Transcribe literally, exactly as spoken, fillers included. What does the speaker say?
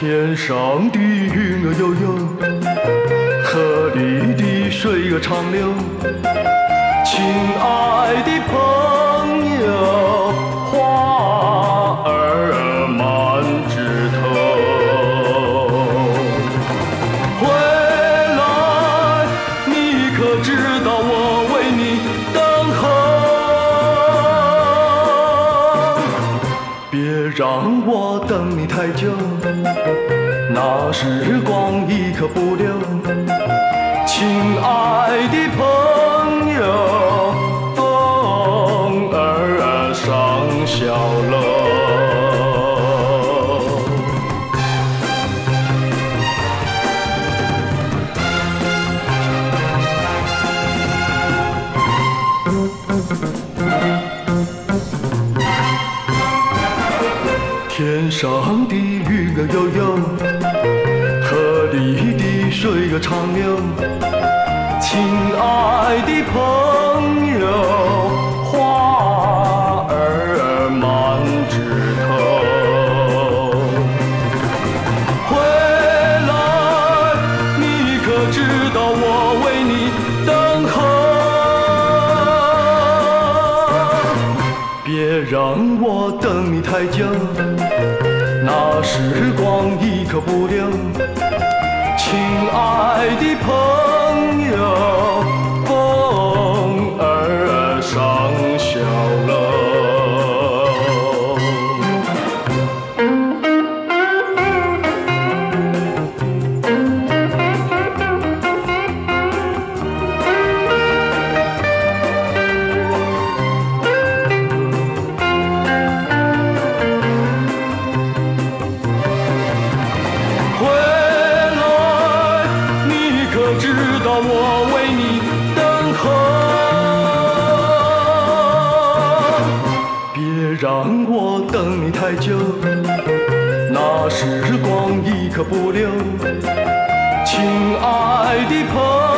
天上的云儿悠悠，河里的水儿长流。亲爱的朋友，花儿满枝头。回来，你可知道我为你等候？别让我等你太久，那时光一刻不留。亲爱的朋友，风儿上小楼。天上的云儿悠悠，河里的水儿长流。亲爱的朋友，花儿满枝头。回来，你可知道我为你等候？别让我等你太久，那时光一刻不留。亲爱的朋友，风儿上小楼。知道我为你等候，别让我等你太久，那时光一刻不留。亲爱的朋友。